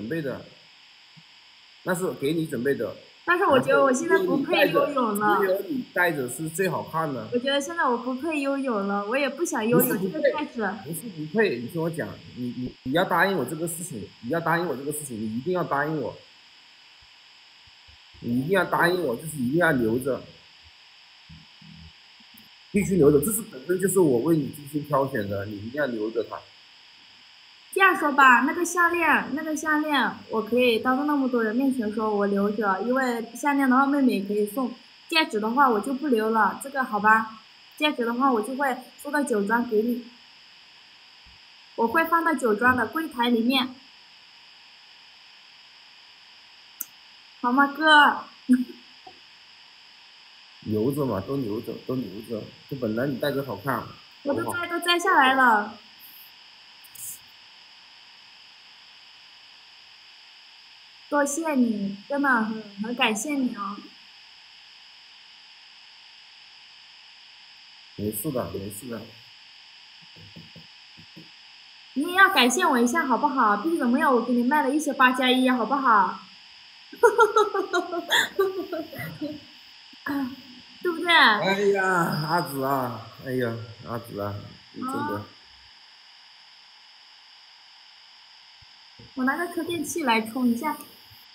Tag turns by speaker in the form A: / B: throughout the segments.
A: 备的，那是给你准备的。
B: 但是我觉得我现在不配游泳了。
A: 只有你戴着是最好看的。
B: 我觉得现在我不配游泳了，我也不想游泳。这个戒指
A: 不是不配，你听我讲，你要答应我这个事情，你要答应我这个事情，你一定要答应我，你一定要答应我，就是一定要留着，必须留着，这是本身就是我为你精心挑选的，你一定要留着它。
B: 这样说吧，那个项链，我可以当着那么多人面前说我留着，因为项链的话妹妹也可以送，戒指的话我就不留了，这个好吧？戒指的话我就会送到酒庄给你，我会放到酒庄的柜台里面，好吗，哥？
A: 留着嘛，都留着，都留着，这本来你戴着好看。
B: 我都摘下来了。多谢你，真的很感谢你哦。
A: 没事的，没事的。
B: 你也要感谢我一下好不好？凭什么要我给你卖了一些8+1好不好？对不对？
A: 哎呀，阿紫啊，哎呀，阿紫啊，你真的。
B: 我拿个充电器来充一下。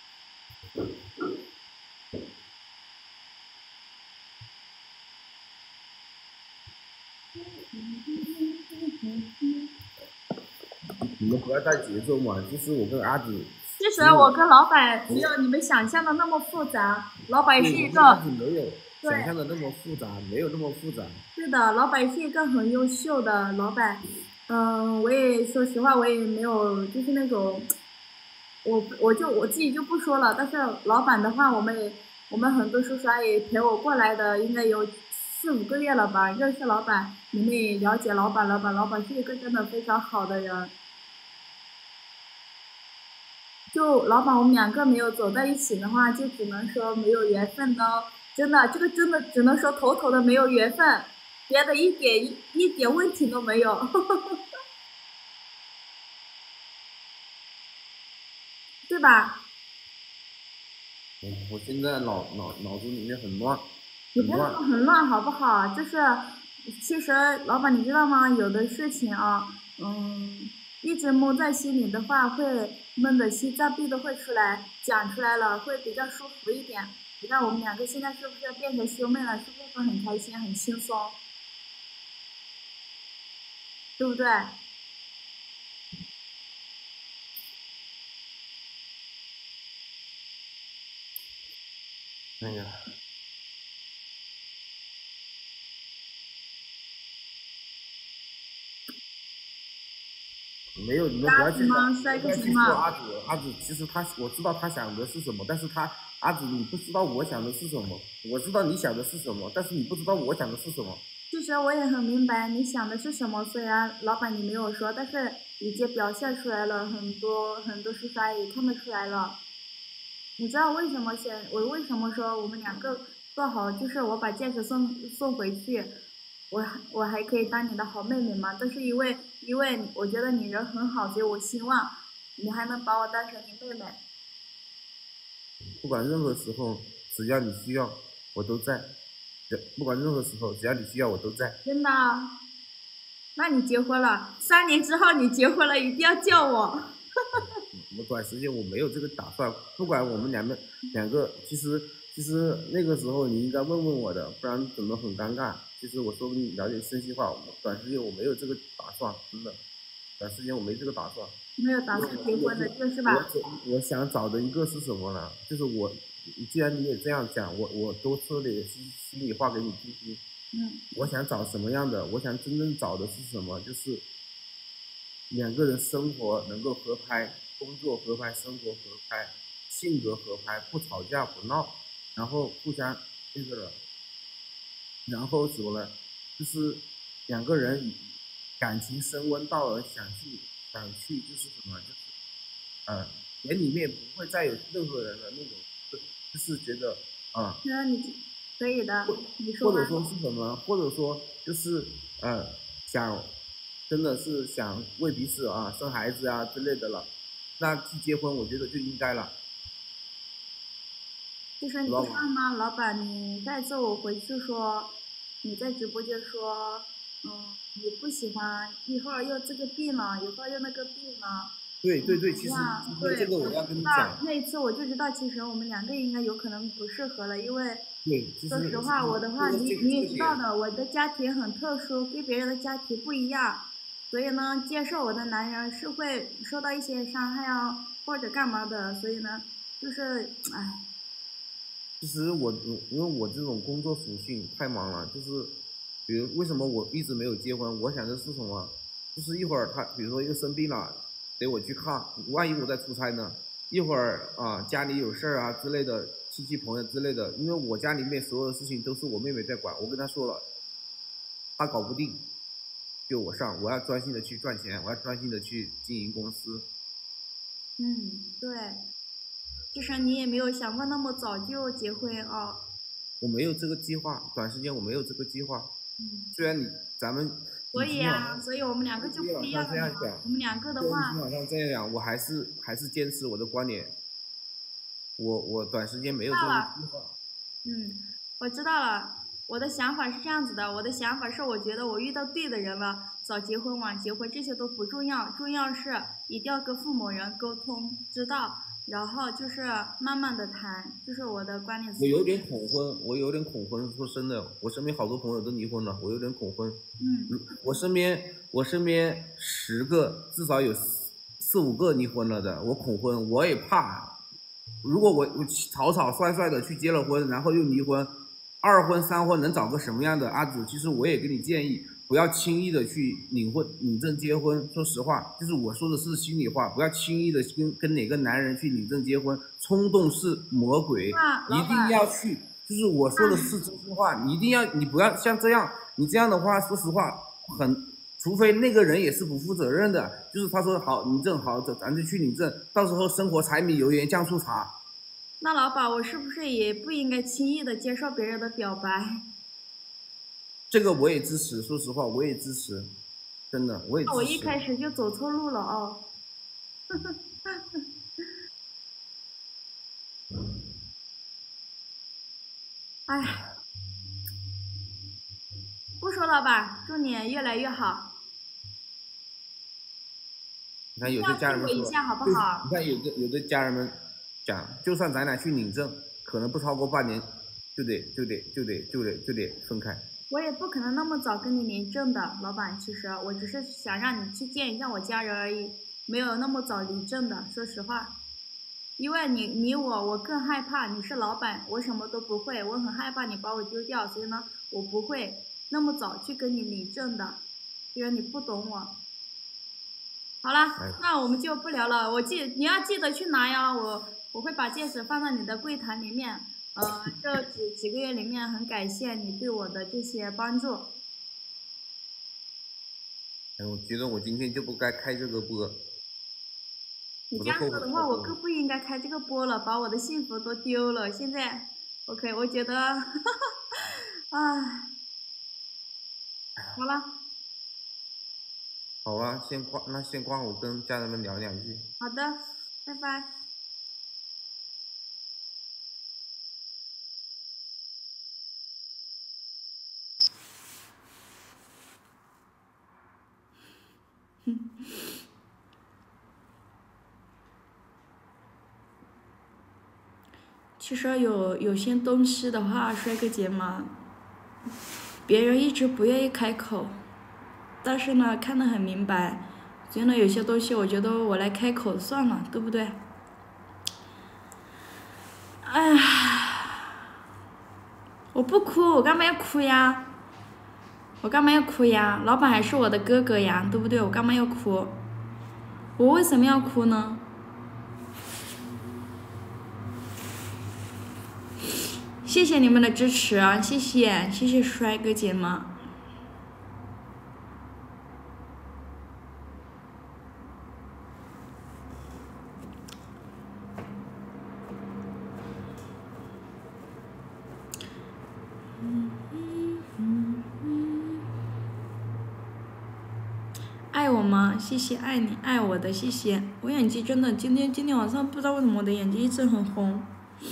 A: 你们不要带节奏嘛，就是我跟阿紫。
B: 其实我跟老板没有你们想象的那么复杂，老板是一个。
A: 阿紫没有想象的那么复杂，没有那么复杂。
B: 是的，老板是一个很优秀的老板。我也说实话，我也没有就是那种，我自己就不说了。但是老板的话，我们很多叔叔阿姨陪我过来的，应该有4、5个月了吧。认识老板，你们也了解老板了吧？老板是一个真的非常好的人。就老板，我们2个没有走在一起的话，就只能说没有缘分的。真的，这个真的只能说头头的没有缘分，别的一点问题都没有，对吧？
A: 我现在脑子里面很乱。
B: 你不要说很乱好不好？就是其实老板你知道吗？有的事情啊，一直闷在心里的话，会闷的心脏病都会出来，讲出来了会比较舒服一点。你看我们2个现在是不是变成兄妹了？是不是都很开心、很轻松？对不对？
A: 哎呀。没有，你们不要去说阿紫，其实我知道他想的是什么，但是阿紫你不知道我想的是什么，我知道你想的是什么，但是你不知道我想的是什么。
B: 其实我也很明白你想的是什么，虽然老板你没有说，但是已经表现出来了，很多叔叔阿姨看得出来了。你知道为什么我为什么说我们2个做好，就是我把戒指送回去，我还可以当你的好妹妹吗？都是因为我觉得你人很好，所以我希望你还能把我当成你妹妹。
A: 不管任何时候，只要你需要，我都在。不管任何时候，只要你需要，我都在。
B: 真的？那你结婚了，3年之后你结婚了，一定要叫我。
A: 我短时间我没有这个打算，不管我们两个，其实那个时候你应该问问我的，不然怎么很尴尬。其实我说你了解真心话，短时间我没有这个打算，真的，短时间我没这个打算。
B: 没有打算结婚的，就是吧？
A: 我想找的一个是什么呢？就是既然你也这样讲，我多说点心里话给你听听。我想找什么样的？我想真正找的是什么？就是2个人生活能够合拍，工作合拍，生活合拍，性格合拍，不吵架不闹，然后互相那个了，然后什么呢？就是2个人感情升温到了想去就是什么，就是眼里面不会再有任何人的那种，就是觉得
B: 那你可以的，你说。
A: 或者说是什么？或者说就是想真的是想为彼此生孩子啊之类的了。 那去结婚，我觉得就应该了。
B: 就是你看吗，老板？你再次我回去说，你在直播间说，你不喜欢，一会儿又这个病了，一会儿又那个病了。
A: 对，其实这个我要跟你讲。
B: 那一次我就知道，其实我们两个应该有可能不适合了，因为说实话，我的话你也知道的，我的家庭很特殊，跟别人的家庭不一样，所以呢，接受我的男人是会受到一些伤害啊，或者干嘛的，所以呢，就是唉。
A: 其实因为我这种工作属性太忙了，就是，比如为什么我一直没有结婚？我想的是什么？就是一会儿他比如说又生病了，得我去看，万一我在出差呢？一会儿啊家里有事儿啊之类的，亲戚朋友之类的，因为我家里面所有的事情都是我妹妹在管，我跟她说了，她搞不定，就我上，我要专心的去赚钱，我要专心的去经营公司。
B: 对。就是你也没有想过那么早就结婚啊？
A: 我没有这个计划，短时间我没有这个计划。虽然咱们。
B: 所以啊，所以我们两个就不一样了。我们两个的话。
A: 今晚上这样讲，我还是坚持我的观点。我短时间没有这个计划。
B: 我知道了。我的想法是这样子的，我的想法是，我觉得我遇到对的人了，早结婚晚结婚这些都不重要，重要是一定要跟父母人沟通，知道。然后就是慢慢的谈，就是我的观点。
A: 我有点恐婚，说真的，我身边好多朋友都离婚了，我有点恐婚。我身边10个至少有4、5个离婚了的，我恐婚，我也怕。如果我草草率率的去结了婚，然后又离婚，2婚3婚能找个什么样的阿紫？其实我也给你建议。不要轻易的去领证结婚，说实话，就是我说的是心里话，不要轻易的跟哪个男人去领证结婚，冲动是魔鬼，一定要去，就是我说的是真心话，你不要像这样，你这样的话，说实话，除非那个人也是不负责任的，就是他说好领证好，咱就去领证，到时候生活柴米油盐酱醋茶。
B: 那老板，我是不是也不应该轻易的接受别人的表白？
A: 这个我也支持，说实话，我也支持，真的，我也支持。
B: 我一开始就走错路了哦。哎，不说了吧，祝你越来越好。
A: 你看有的家人们说，
B: 一下好不好？
A: 你看有的家人们讲，就算咱俩去领证，可能不超过半年，就得分开。
B: 我也不可能那么早跟你领证的，老板。其实我只是想让你去见一下我家人而已，没有那么早领证的。说实话，因为我更害怕。你是老板，我什么都不会，我很害怕你把我丢掉，所以呢，我不会那么早去跟你领证的，因为你不懂我。好了，那我们就不聊了。你要记得去拿呀，我会把戒指放在你的柜台里面。这几个月里面，很感谢你对我的这些帮助。
A: 我觉得我今天就不该开这个播。
B: 你这样说的话，我更不应该开这个播了，把我的幸福都丢了。现在 ，OK， 我觉得，唉，好了。
A: 好啊，先挂，我跟家人们聊2句。
B: 好的，拜拜。其实有些东西的话，帅哥姐嘛，别人一直不愿意开口，但是呢，看得很明白。所以呢，有些东西我觉得我来开口算了，对不对？哎呀，我不哭，我干嘛要哭呀？老板还是我的哥哥呀，对不对？我干嘛要哭？我为什么要哭呢？谢谢你们的支持啊！谢谢帅哥姐们。爱我吗？
C: 吗？谢谢爱你爱我的，谢谢。我眼睛真的今天晚上不知道为什么我的眼睛一直很红。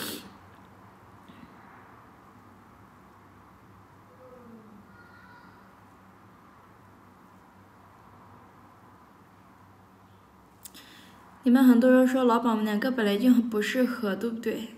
C: 你们很多人说老板，我们两个本来就很不适合，对不对？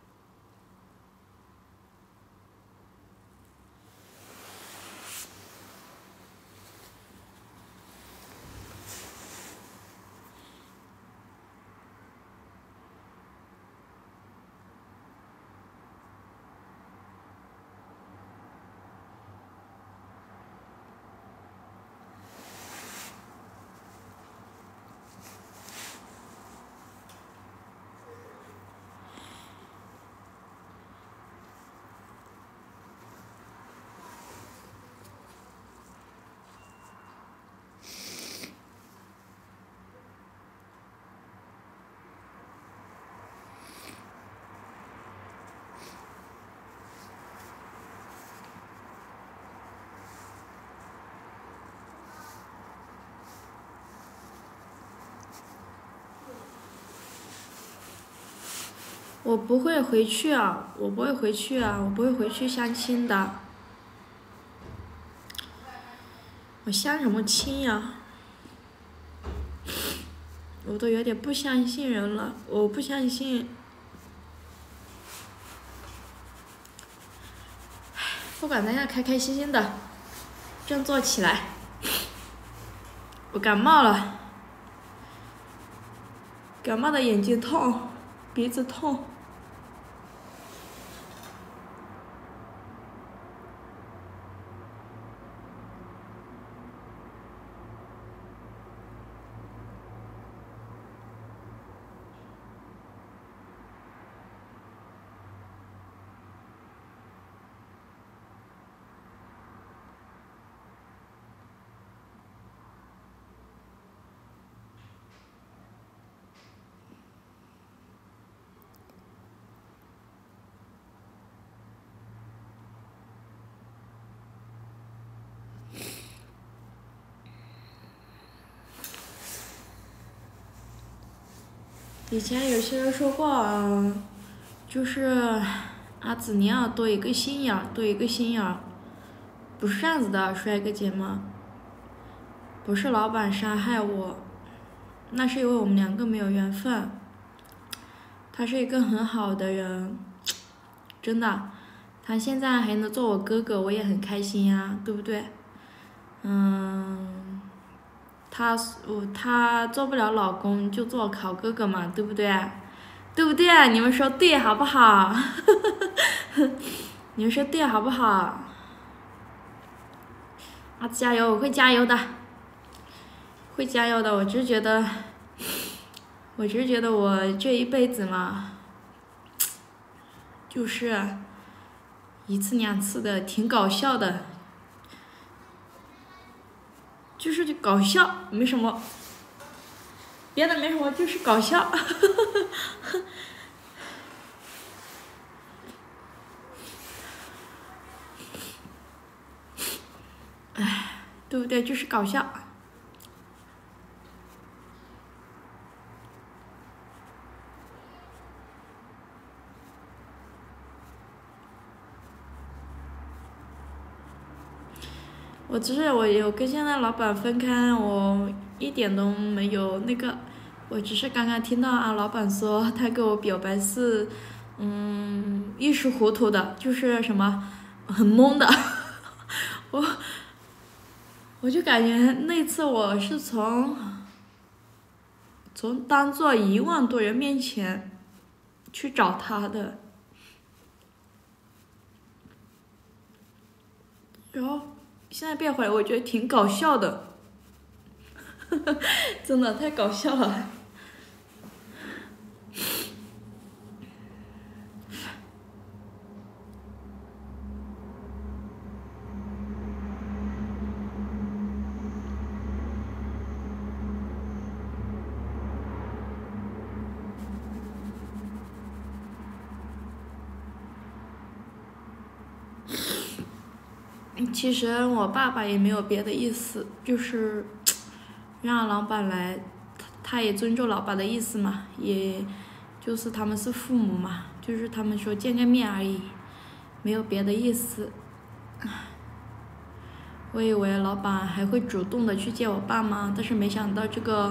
C: 我不会回去啊，我不会回去相亲的。我相什么亲呀？我都有点不相信人了，我不相信。不管大家开开心心的，振作起来。我感冒了，感冒的眼睛痛，鼻子痛。以前有些人说过，就是阿紫你要多一个心眼儿，多一个心眼儿。不是这样子的，帅哥姐们，不是老板杀害我，那是因为我们两个没有缘分。他是一个很好的人，真的，他现在还能做我哥哥，我也很开心呀，对不对？他做不了老公就做好哥哥嘛，对不对？对不对？你们说对好不好？你们说对好不好？阿紫加油，我会加油的，会加油的。我只是觉得我这一辈子嘛，就是一次两次的，挺搞笑的。就是搞笑，没什么，别的没什么，就是搞笑。哎，对不对？就是搞笑。我有跟现在老板分开，我一点都没有那个，我只是刚刚听到啊，老板说他给我表白是，一时糊涂的，就是什么很懵的，我就感觉那次我是从当做1万多人面前去找他的，然后现在变回来，我觉得挺搞笑的，真的太搞笑了。其实我爸爸也没有别的意思，就是， 让老板来，他也尊重老板的意思嘛，也就是他们是父母嘛，就是他们说见个面而已，没有别的意思。我以为老板还会主动的去见我爸妈，但是没想到这个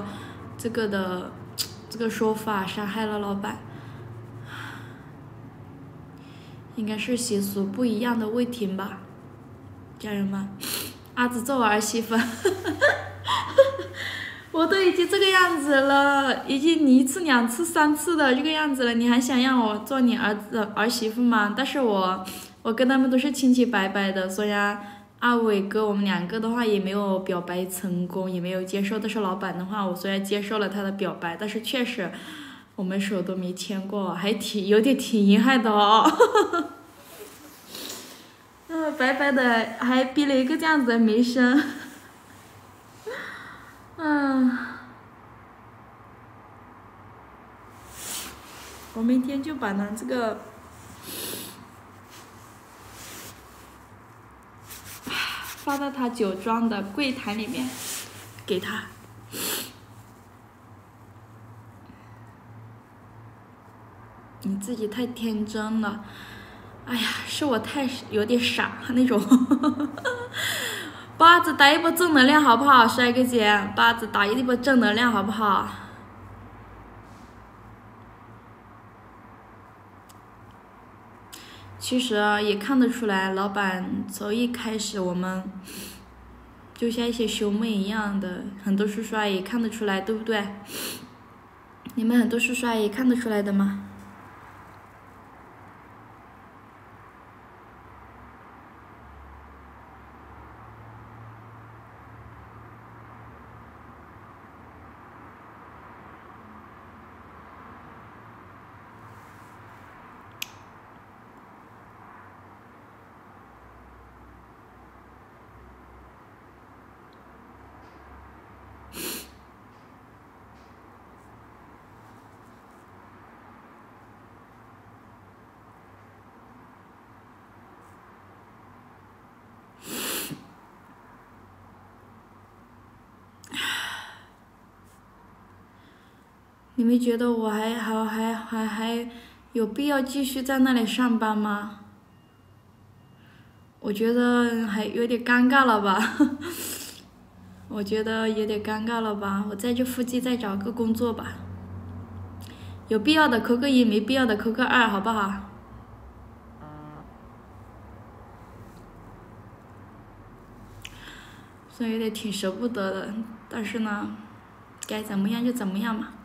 C: 说法伤害了老板。应该是习俗不一样的未停吧，家人们，阿紫做我儿媳妇，我都已经这个样子了，已经1次2次3次的这个样子了，你还想让我做你儿媳妇吗？但是我跟他们都是清清白白的，虽然阿伟哥我们2个的话也没有表白成功，也没有接受，但是老板的话，我虽然接受了他的表白，但是确实我们手都没牵过，还有点挺遗憾的哦。白白的还逼了一个这样子的名声。我明天就把这个放到他酒庄的柜台里面给他。你自己太天真了，哎呀，是我有点傻那种。把子打一波正能量好不好，帅哥姐？把子打一波正能量好不好？其实也看得出来，老板从一开始我们就像一些兄妹一样的，很多叔叔阿姨看得出来，对不对？你们很多叔叔阿姨看得出来的吗？你们觉得我还有必要继续在那里上班吗？我觉得还有点尴尬了吧。我觉得有点尴尬了吧，我在这附近再找个工作吧。有必要的扣个1，没必要的扣个2，好不好？虽然有点挺舍不得的，但是呢，该怎么样就怎么样嘛。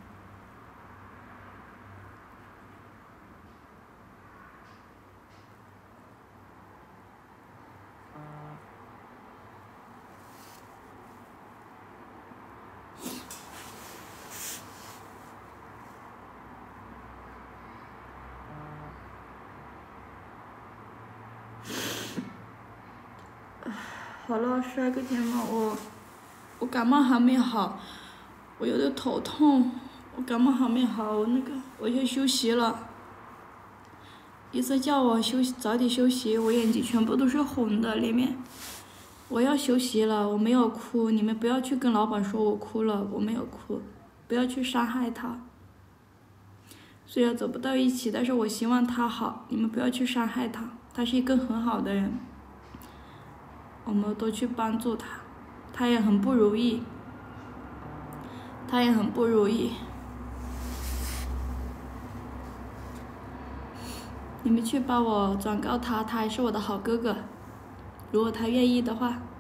C: 好了，帅哥姐们，我感冒还没好，我有点头痛，我感冒还没好，我先休息了。医生叫我早点休息，我眼睛全部都是红的，里面。我要休息了，我没有哭，你们不要去跟老板说我哭了，我没有哭，不要去伤害他。虽然走不到一起，但是我希望他好，你们不要去伤害他，他是一个很好的人。我们多去帮助他，他也很不容易，你们去帮我转告他，他还是我的好哥哥，如果他愿意的话。